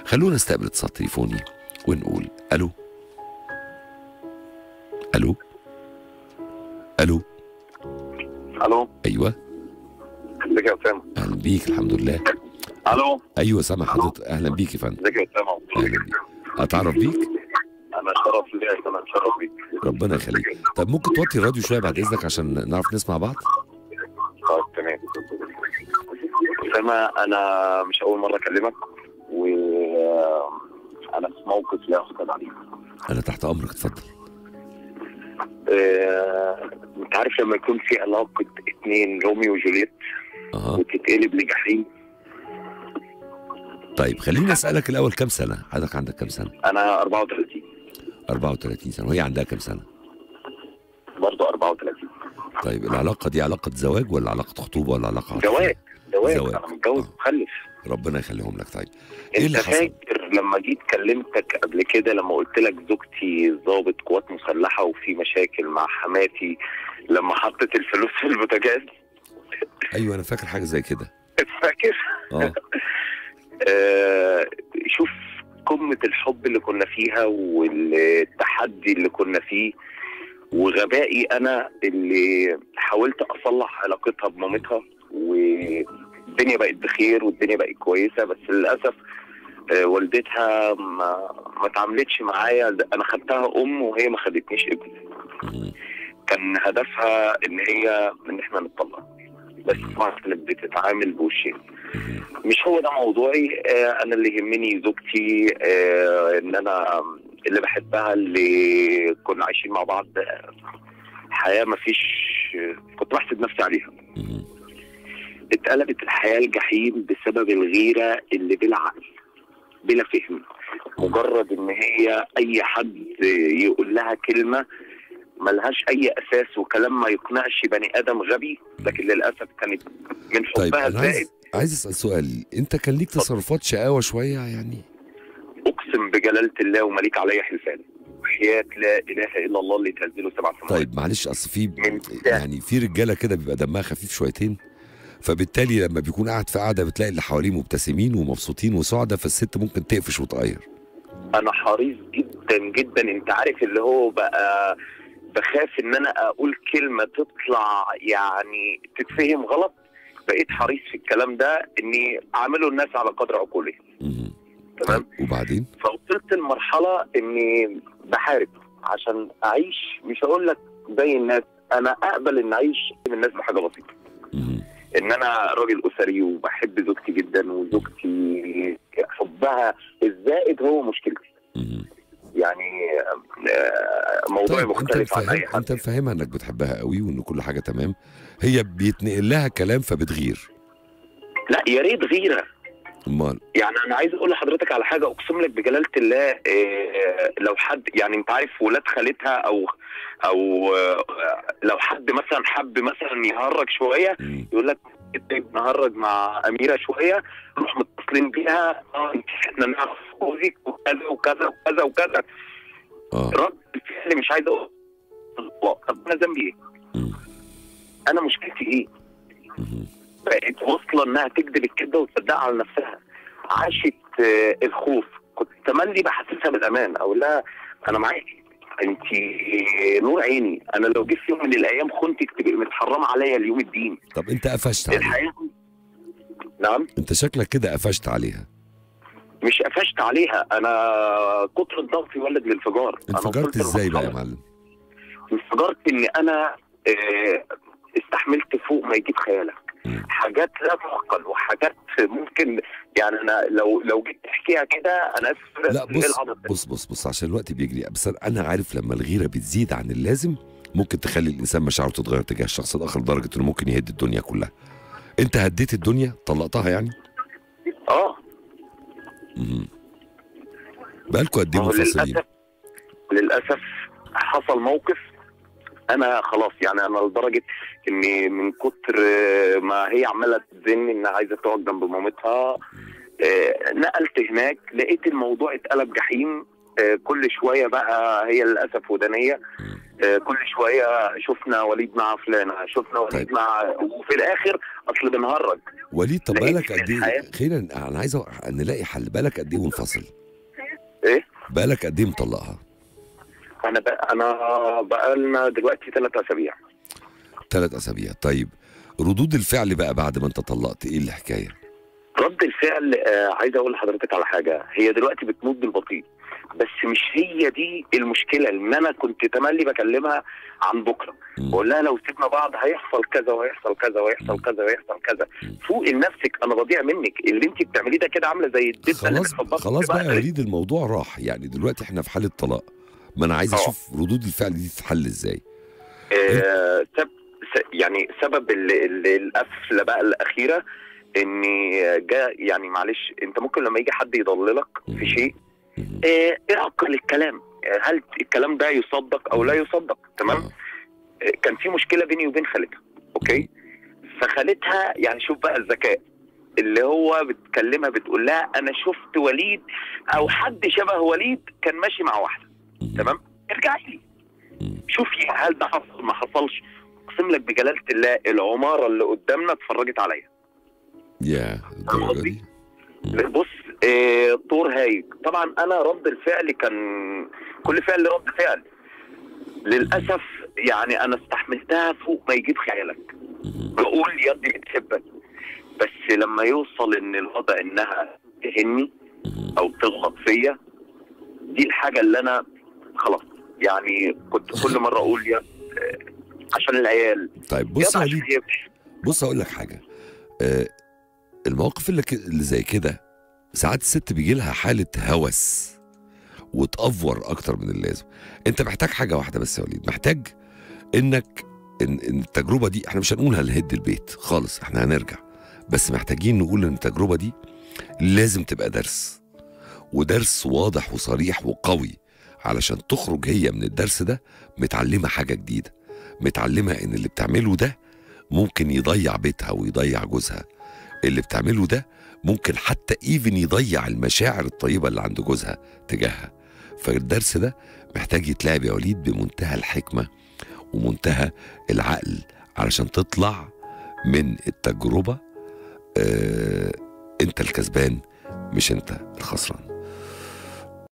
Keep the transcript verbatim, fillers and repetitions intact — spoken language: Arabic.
خلونا نستقبل اتصال تليفوني ونقول الو. الو الو الو. ايوه. ازيك يا اسامه؟ اهلا بيك. الحمد لله. الو. ايوه سامع حضرتك. اهلا بيك يا فندم. ازيك يا اسامه؟ اهلا بيك. اتعرف بيك؟ انا شرف ليا ان انا اتشرف بيك. ربنا يخليك. طب ممكن توطي الراديو شويه بعد اذنك عشان نعرف نسمع بعض؟ طيب تمام. اسامه انا مش اول مره اكلمك، و انا في موقف لا احسد عليه. انا تحت امرك، اتفضل. آه، انت عارف لما يكون في علاقه اتنين روميو وجولييت اها وتتقلب لجحيم؟ طيب خليني اسالك الاول، كام سنه حضرتك؟ عندك كام سنه؟ انا أربعة وثلاثين. أربعة وثلاثين سنه، وهي عندها كام سنه؟ برضه أربعة وثلاثين. طيب العلاقه دي علاقه زواج ولا علاقه خطوبه ولا علاقه عاطفيه؟ زواج زواج زواج. انا متجوز آه. مخلف. ربنا يخليهم لك. طيب ايه انت اللي حصل؟ فاكر لما جيت كلمتك قبل كده لما قلت لك زوجتي ضابط قوات مسلحه وفي مشاكل مع حماتي لما حطت الفلوس في البوتاجاز؟ ايوه انا فاكر حاجه زي كده. فاكر؟ اه آه، شوف قمه الحب اللي كنا فيها والتحدي اللي كنا فيه، وغبائي انا اللي حاولت اصلح علاقتها بمامتها، والدنيا بقت بخير والدنيا بقت كويسه، بس للاسف آه، والدتها ما ما تعاملتش معايا. انا خدتها ام وهي ما خدتنيش ابن. مم. كان هدفها ان هي ان احنا نتطلق، بس طبعا كانت بتتعامل بوشين. مم. مش هو ده موضوعي. آه، انا اللي يهمني زوجتي، آه، ان انا اللي بحبها، اللي كنا عايشين مع بعض آه، حياه ما فيش، كنت بحسد نفسي عليها. مم. اتقلبت الحياه الجحيم بسبب الغيره اللي بلا عقل بلا فهم. مجرد ان هي اي حد يقول لها كلمه ملهاش اي اساس وكلام ما يقنعش بني ادم غبي، لكن للاسف كانت من طيب حبها انا الزائد. عايز عايز اسال سؤال، انت كان ليك تصرفات شقاوه شويه يعني؟ اقسم بجلاله الله ومليك علي حلفان وحياه لا اله الا الله اللي تنزله سبع سماوات. طيب معلش، اصل في من يعني في رجاله كده بيبقى دمها خفيف شويتين، فبالتالي لما بيكون قاعد في قاعده بتلاقي اللي حواليه مبتسمين ومبسوطين وسعداء، فالست ممكن تقفش وتغير. انا حريص جدا جدا، انت عارف اللي هو بقى بخاف ان انا اقول كلمه تطلع يعني تتفهم غلط. بقيت حريص في الكلام ده اني اعمله الناس على قدر عقولهم. مم. تمام. طيب وبعدين؟ فوصلت لمرحله اني بحارب عشان اعيش. مش هقول لك زي الناس، انا اقبل ان اعيش من الناس بحاجه بسيطه. مم. ان انا راجل اسري وبحب زوجتي جدا، وزوجتي حبها الزائد هو مشكلتي. مم. يعني آه، موضوع طيب مختلف انت عن اي مفهم حد. انت مفهمها انك بتحبها قوي وان كل حاجه تمام، هي بيتنقل لها كلام فبتغير. لا يا ريت غيره. امال؟ يعني انا عايز اقول لحضرتك على حاجه، اقسم لك بجلاله الله، آه، لو حد يعني انت عارف ولاد خالتها او او آه، لو حد مثلا حب مثلا يهرج شويه مم. يقول لك نهرج مع اميره شويه، نروح متصلين بيها، اه احنا نعرف جوزك وكذا وكذا وكذا وكذا. اه رد الفعل مش عايز اقول طب انا ذنبي ايه؟ مم. انا مشكلتي ايه؟ مم. بقت واصله انها تكذب الكذبه وتصدقها على نفسها. عاشت آه، الخوف. كنت تملي بحسسها بالامان، اقول لها انا معاكي، انت نور عيني، انا لو جيت في يوم من الايام خنتك تبقي متحرمه عليا اليوم الدين. طب انت قفشت عليها؟ الحياه. نعم. انت شكلك كده قفشت عليها. مش قفشت عليها، انا كتر الضغط يولد الانفجار. انفجرت ازاي بقى يا معلم؟ انفجرت ان انا آه، استحملت فوق ما يجيب خيالك. مم. حاجات لا تعقل وحاجات ممكن يعني انا لو لو جيت تحكيها كده انا اسف. لا بص بص بص بص عشان الوقت بيجري، بس انا عارف لما الغيره بتزيد عن اللازم ممكن تخلي الانسان مشاعره تتغير تجاه الشخص الاخر لدرجه انه ممكن يهد الدنيا كلها. انت هديت الدنيا، طلقتها يعني؟ اه. امم بقالكوا قد ايه ما هو منفصلين؟ للاسف للاسف حصل موقف. انا خلاص يعني انا لدرجه اني من كتر ما هي عماله تزن انها عايزه تقعد جنب مامتها، آه، نقلت هناك، لقيت الموضوع اتقلب جحيم. آه كل شويه بقى هي للاسف ودانيه. آه كل شويه شفنا وليد مع فلانه، شفنا وليد طيب. مع، وفي الاخر اصل بنهرج. وليد طب لقيت بالك في قد الحياة- ايه؟ خلينا انا عايز أ- نلاقي حل. بالك قد ايه ونفصل؟ ايه بالك قد ايه مطلقها؟ انا بقى انا بقى لنا دلوقتي ثلاث اسابيع. ثلاث اسابيع. طيب ردود الفعل بقى بعد ما انت طلقت ايه الحكايه؟ رد الفعل آه عايز اقول لحضرتك على حاجه، هي دلوقتي بتموت بالبطيء، بس مش هي دي المشكله. ان انا كنت تملي بكلمها عن بكره، مم. بقول لها لو سيبنا بعض هيحصل كذا وهيحصل كذا وهيحصل كذا وهيحصل كذا. فوق لنفسك، انا بضيع منك. اللي انت بتعمليه ده كده عامله زي الدبه اللي خلاص بتحطها في خلاص بقى يا بقى. وليد الموضوع راح، يعني دلوقتي احنا في حاله طلاق. ما انا عايز اه. اشوف ردود الفعل دي تتحل ازاي. آه سب س- يعني سبب ال- ال- القفله بقى الاخيره اني جاء، يعني معلش، انت ممكن لما يجي حد يضللك في شيء مم. آه، اعقل الكلام. آه، هل الكلام ده يصدق او لا يصدق؟ تمام. آه. آه، كان في مشكله بيني وبين خالتها، اوكي. فخالتها يعني شوف بقى الذكاء، اللي هو بتكلمها بتقول لها انا شفت وليد او حد شبه وليد كان ماشي مع واحده، تمام، ارجعي لي شوفي هل ده حصل ما حصلش. اقسم لك بجلاله الله العماره اللي قدامنا اتفرجت عليا. يا الدرجه دي. بص آه، طور هايج. طبعا انا رد الفعل كان كل فعل رد فعل. للاسف يعني انا استحملتها فوق ما يجيب خيالك. بقول يدي بتحبك، بس لما يوصل ان الوضع انها تهني او تغلط فيا، دي الحاجه اللي انا خلاص يعني كنت كل مره اقول يا آه، عشان العيال. طيب بص يا عشان وليد، هي بتحب. بص اقول لك حاجه. آه المواقف اللي, ك... اللي زي كده ساعات الست بيجي لها حاله هوس وتأفور اكتر من اللازم. انت محتاج حاجه واحده بس يا وليد، محتاج انك إن, ان التجربه دي، احنا مش هنقول هنهد البيت خالص، احنا هنرجع، بس محتاجين نقول ان التجربه دي لازم تبقى درس، ودرس واضح وصريح وقوي، علشان تخرج هي من الدرس ده متعلمه حاجه جديده، متعلمه ان اللي بتعمله ده ممكن يضيع بيتها ويضيع جوزها، اللي بتعمله ده ممكن حتى ايفن يضيع المشاعر الطيبه اللي عند جوزها تجاهها. فالدرس ده محتاج يتلعب يا وليد بمنتهى الحكمه ومنتهى العقل، علشان تطلع من التجربه آه انت الكسبان مش انت الخسران.